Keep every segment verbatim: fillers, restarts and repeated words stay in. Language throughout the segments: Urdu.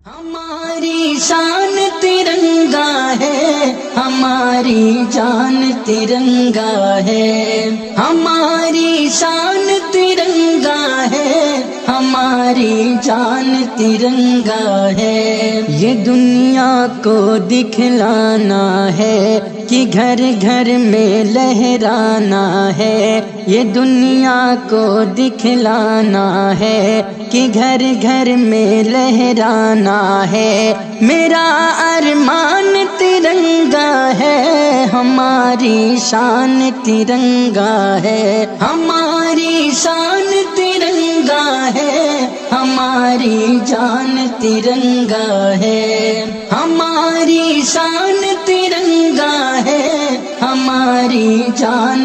ہماری شان ترنگا ہے، ہماری جان ترنگا ہے، ہماری شان ترنگا ہے، ہماری جان ترنگا ہے۔ یہ دنیا کو دکھلانا ہے کہ گھر گھر میں لہرانا ہے، یہ دنیا کو دکھلانا ہے کہ گھر گھر میں لہرانا ہے۔ میرا ارمان ترنگا ہے، ہماری شان ترنگا ہے، ہماری شان ترنگا ہے، ہماری جان ترنگا ہے، ہماری شان ترنگا ہے، ہماری جان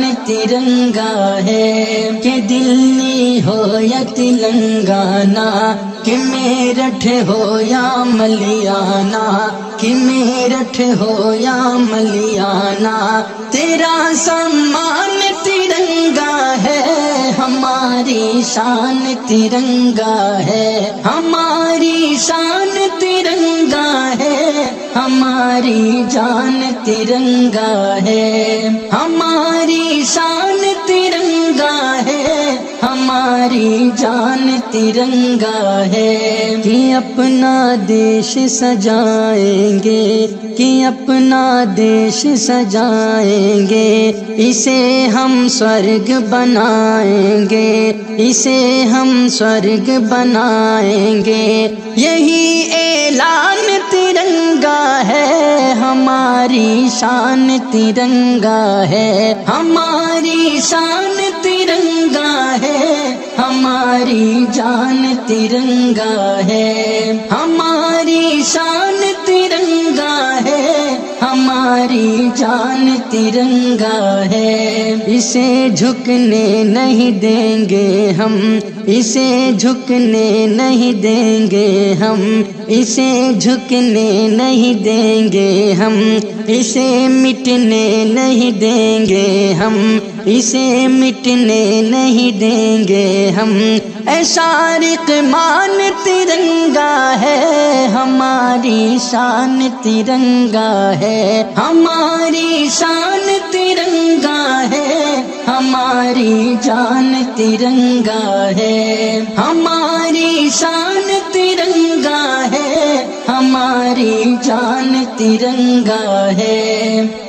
ترنگا ہے۔ کہ دلی ہو یا تلنگانہ، کہ میرٹھ ہو یا ملیانہ، کہ میرٹھ ہو یا ملیانہ، تیرا سامان ترنگا ہے، ہماری شان ترنگا ہے، ہماری شان ترنگا ہے، ہماری جان ترنگا ہے، ہماری شان ترنگا ہے، ہماری جان ترنگا ہے۔ کہ اپنا دیش سجائیں گے، کہ اپنا دیش سجائیں گے، اسے ہم سورگ بنائیں گے، اسے ہم سورگ بنائیں گے۔ یہی اعلان ترنگا ہے، ہماری شان ترنگا ہے، ہماری شان ترنگا ہے، ہماری جان ترنگا ہے، ہماری شان ترنگا ہے، ہماری جان ترنگا ہے۔ اسے جھکنے نہیں دیں گے ہم، اسے جھکنے نہیں دیں گے ہم، اسے جھکنے نہیں دیں گے ہم، اسے مٹنے نہیں دیں گے ہم، اسے مٹنے نہیں دیں گے ہم۔ اے شارق مان ترنگا ہے، ہماری شان ترنگا ہے، ہماری شان ترنگا ہے، ہماری جان ترنگا ہے، ہماری شان ترنگا ہے، ہماری جان ترنگا ہے۔